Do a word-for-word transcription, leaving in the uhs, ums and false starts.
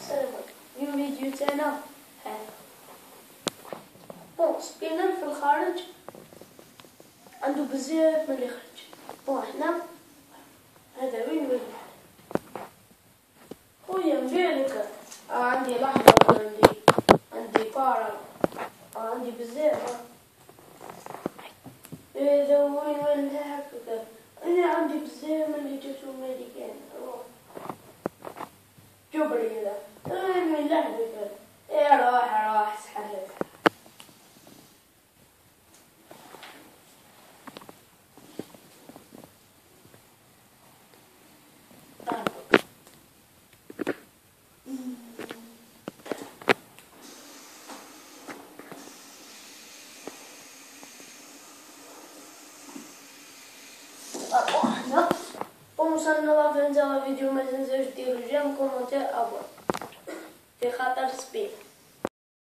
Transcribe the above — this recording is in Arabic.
السلام عليكم. اليوم فيديو تاعنا هذا. بون سبينر في الخارج عنده بزاف من اللي خرج. بون حنا هذا وين وين خويا مبالك. آه عندي لحظة، عندي عندي بارا، آه عندي بزاف. هذا وين وين هكذا. انا عندي بزاف من اللي جبتو مالكان. جبري هذا اي من لحظة. يا راح راح سحلك. احنا وصلنا لفين تاع الفيديو. ما تنساوش ديروا جيم كومونتير ابون في خاطر سبين.